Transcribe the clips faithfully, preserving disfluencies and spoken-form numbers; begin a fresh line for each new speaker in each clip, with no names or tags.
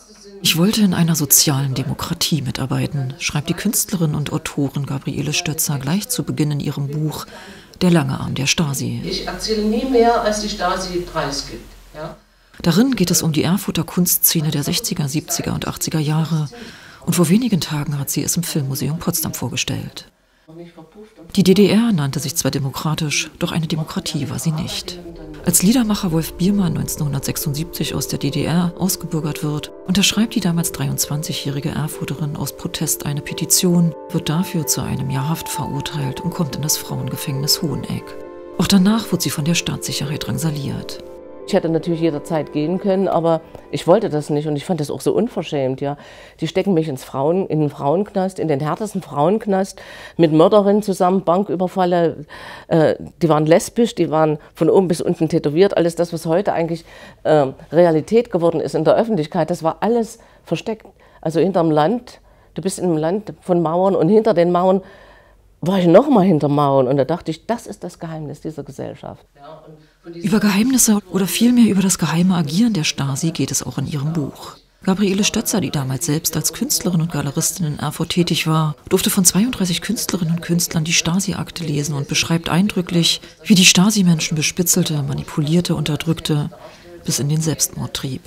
Ich wollte in einer sozialen Demokratie mitarbeiten, schreibt die Künstlerin und Autorin Gabriele Stötzer gleich zu Beginn in ihrem Buch Der lange Arm der Stasi.
Ich erzähle nie mehr, als die Stasi preisgibt. Ja?
Darin geht es um die Erfurter Kunstszene der sechziger, siebziger und achtziger Jahre. Und vor wenigen Tagen hat sie es im Filmmuseum Potsdam vorgestellt. Die D D R nannte sich zwar demokratisch, doch eine Demokratie war sie nicht. Als Liedermacher Wolf Biermann neunzehnhundertsechsundsiebzig aus der D D R ausgebürgert wird, unterschreibt die damals dreiundzwanzigjährige Erfurterin aus Protest eine Petition, wird dafür zu einem Jahr Haft verurteilt und kommt in das Frauengefängnis Hoheneck. Auch danach wird sie von der Staatssicherheit drangsaliert.
Ich hätte natürlich jederzeit gehen können, aber ich wollte das nicht und ich fand das auch so unverschämt. Ja. Die stecken mich ins Frauen, in den Frauenknast, in den härtesten Frauenknast, mit Mörderinnen zusammen, Banküberfalle. Äh, die waren lesbisch, die waren von oben bis unten tätowiert. Alles das, was heute eigentlich äh, Realität geworden ist in der Öffentlichkeit, das war alles versteckt. Also hinterm Land, du bist in einem Land von Mauern und hinter den Mauern war ich noch mal hinter Mauern und da dachte ich, das ist das Geheimnis dieser Gesellschaft. Ja,
über Geheimnisse oder vielmehr über das geheime Agieren der Stasi geht es auch in ihrem Buch. Gabriele Stötzer, die damals selbst als Künstlerin und Galeristin in Erfurt tätig war, durfte von zweiunddreißig Künstlerinnen und Künstlern die Stasi-Akte lesen und beschreibt eindrücklich, wie die Stasi Menschen bespitzelte, manipulierte, unterdrückte, bis in den Selbstmord trieb.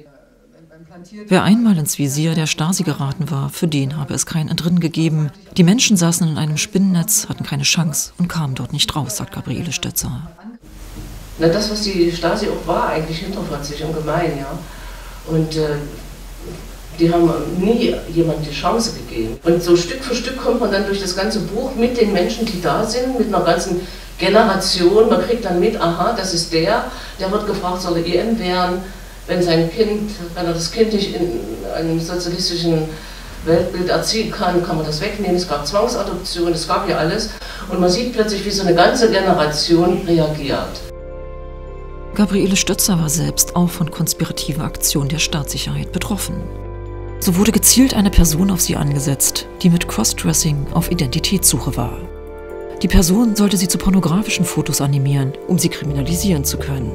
Wer einmal ins Visier der Stasi geraten war, für den habe es kein Entrinnen gegeben. Die Menschen saßen in einem Spinnennetz, hatten keine Chance und kamen dort nicht raus, sagt Gabriele Stötzer.
Na, das, was die Stasi auch war, eigentlich hinterfotzig und gemein, ja. Und äh, die haben nie jemandem die Chance gegeben. Und so Stück für Stück kommt man dann durch das ganze Buch mit den Menschen, die da sind, mit einer ganzen Generation. Man kriegt dann mit, aha, das ist der, der wird gefragt, soll er I M werden. Wenn sein Kind, wenn er das Kind nicht in einem sozialistischen Weltbild erziehen kann, kann man das wegnehmen. Es gab Zwangsadoption, es gab ja alles. Und man sieht plötzlich, wie so eine ganze Generation reagiert.
Gabriele Stötzer war selbst auch von konspirativen Aktionen der Staatssicherheit betroffen. So wurde gezielt eine Person auf sie angesetzt, die mit Crossdressing auf Identitätssuche war. Die Person sollte sie zu pornografischen Fotos animieren, um sie kriminalisieren zu können.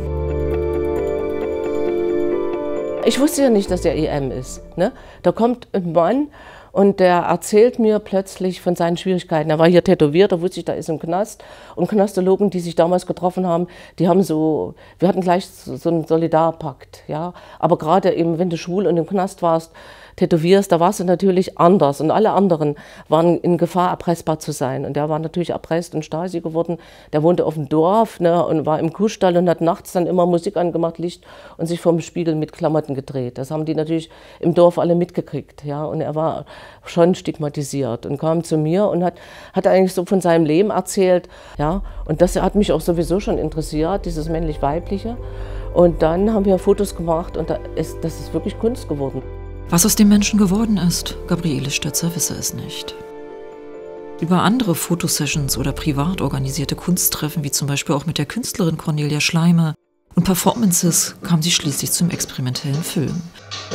Ich wusste ja nicht, dass der I M ist. Ne? Da kommt ein Mann und der erzählt mir plötzlich von seinen Schwierigkeiten. Er war hier tätowiert, da wusste ich, da ist ein Knast. Und Knastologen, die sich damals getroffen haben, die haben so, wir hatten gleich so einen Solidarpakt. Ja? Aber gerade eben, wenn du schwul und im Knast warst, tätowierst, da warst du natürlich anders. Und alle anderen waren in Gefahr, erpressbar zu sein. Und der war natürlich erpresst und Stasi geworden. Der wohnte auf dem Dorf, ne, und war im Kuhstall und hat nachts dann immer Musik angemacht, Licht und sich vorm Spiegel mit Klamotten gedreht. Das haben die natürlich im Dorf alle mitgekriegt. Ja. Und er war schon stigmatisiert und kam zu mir und hat, hat eigentlich so von seinem Leben erzählt. Ja. Und das hat mich auch sowieso schon interessiert, dieses männlich-weibliche. Und dann haben wir Fotos gemacht und da ist, das ist wirklich Kunst geworden.
Was aus dem Menschen geworden ist, Gabriele Stötzer wisse es nicht. Über andere Fotosessions oder privat organisierte Kunsttreffen, wie zum Beispiel auch mit der Künstlerin Cornelia Schleime, und Performances kam sie schließlich zum experimentellen Film.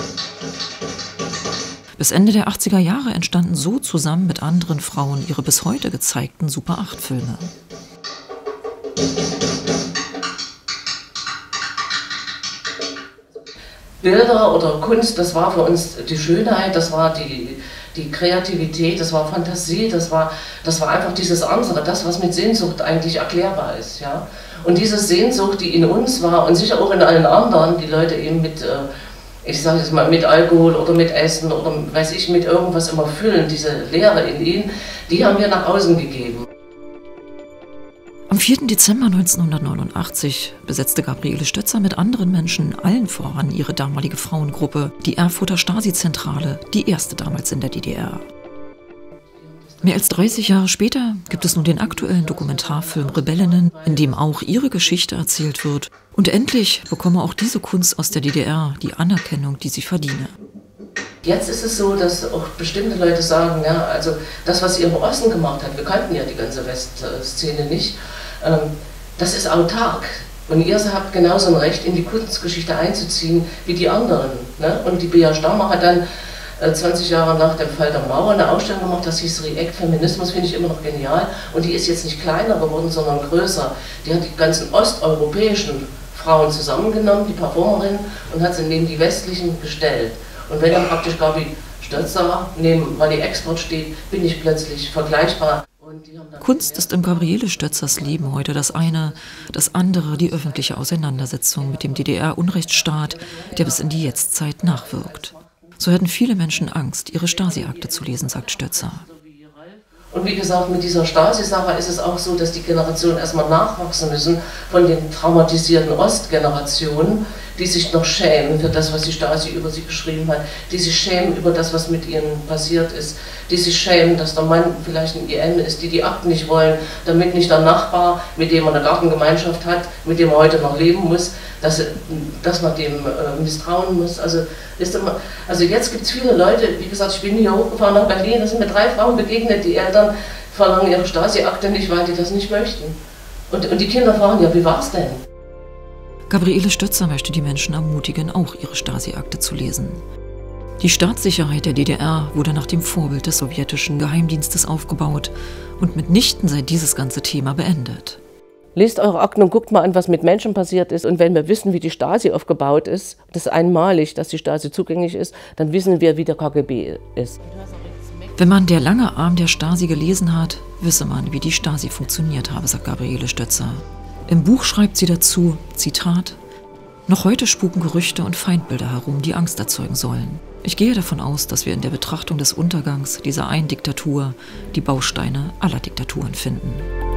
Bis Ende der achtziger Jahre entstanden so zusammen mit anderen Frauen ihre bis heute gezeigten Super acht Filme.
Bilder oder Kunst, das war für uns die Schönheit, das war die, die Kreativität, das war Fantasie, das war, das war einfach dieses andere, das, was mit Sehnsucht eigentlich erklärbar ist. Ja? Und diese Sehnsucht, die in uns war und sicher auch in allen anderen, die Leute eben mit, ich sage jetzt mal, mit Alkohol oder mit Essen oder weiß ich, mit irgendwas immer füllen, diese Leere in ihnen, die haben wir nach außen gegeben.
Am vierten Dezember neunzehnhundertneunundachtzig besetzte Gabriele Stötzer mit anderen Menschen, allen voran ihre damalige Frauengruppe, die Erfurter Stasi-Zentrale, die erste damals in der D D R. Mehr als dreißig Jahre später gibt es nun den aktuellen Dokumentarfilm Rebellinnen, in dem auch ihre Geschichte erzählt wird. Und endlich bekomme auch diese Kunst aus der D D R die Anerkennung, die sie verdiene.
Jetzt ist es so, dass auch bestimmte Leute sagen, ja, also das, was ihr im Osten gemacht habt, wir kannten ja die ganze Westszene nicht, ähm, das ist autark. Und ihr habt genauso ein Recht, in die Kunstgeschichte einzuziehen wie die anderen. Ne? Und die Bea Stammer hat dann äh, zwanzig Jahre nach dem Fall der Mauer eine Ausstellung gemacht, das hieß React Feminismus, finde ich immer noch genial. Und die ist jetzt nicht kleiner geworden, sondern größer. Die hat die ganzen osteuropäischen Frauen zusammengenommen, die Performerinnen, und hat sie neben die westlichen gestellt. Und wenn dann praktisch Gabi Stötzer neben Wally Export steht, bin ich plötzlich vergleichbar.
Kunst ist im Gabriele Stötzers Leben heute das eine, das andere die öffentliche Auseinandersetzung mit dem D D R-Unrechtsstaat, der bis in die Jetztzeit nachwirkt. So hätten viele Menschen Angst, ihre Stasi-Akte zu lesen, sagt Stötzer.
Und wie gesagt, mit dieser Stasi-Sache ist es auch so, dass die Generationen erstmal nachwachsen müssen von den traumatisierten Ostgenerationen, die sich noch schämen für das, was die Stasi über sie geschrieben hat, die sich schämen über das, was mit ihnen passiert ist, die sich schämen, dass der Mann vielleicht ein I M ist, die die Akten nicht wollen, damit nicht der Nachbar, mit dem man eine Gartengemeinschaft hat, mit dem man heute noch leben muss, dass, dass man dem äh, misstrauen muss. Also, ist immer, also jetzt gibt es viele Leute, wie gesagt, ich bin hier hochgefahren nach Berlin, da sind mir drei Frauen begegnet, die Eltern verlangen ihre Stasi-Akte nicht, weil die das nicht möchten. Und, und die Kinder fragen, ja, wie war's denn?
Gabriele Stötzer möchte die Menschen ermutigen, auch ihre Stasi-Akte zu lesen. Die Staatssicherheit der D D R wurde nach dem Vorbild des sowjetischen Geheimdienstes aufgebaut und mitnichten sei dieses ganze Thema beendet.
Lest eure Akten und guckt mal an, was mit Menschen passiert ist. Und wenn wir wissen, wie die Stasi aufgebaut ist, das ist einmalig, dass die Stasi zugänglich ist, dann wissen wir, wie der K G B ist.
Wenn man Der lange Arm der Stasi gelesen hat, wisse man, wie die Stasi funktioniert habe, sagt Gabriele Stötzer. Im Buch schreibt sie dazu, Zitat, noch heute spuken Gerüchte und Feindbilder herum, die Angst erzeugen sollen. Ich gehe davon aus, dass wir in der Betrachtung des Untergangs dieser einen Diktatur die Bausteine aller Diktaturen finden.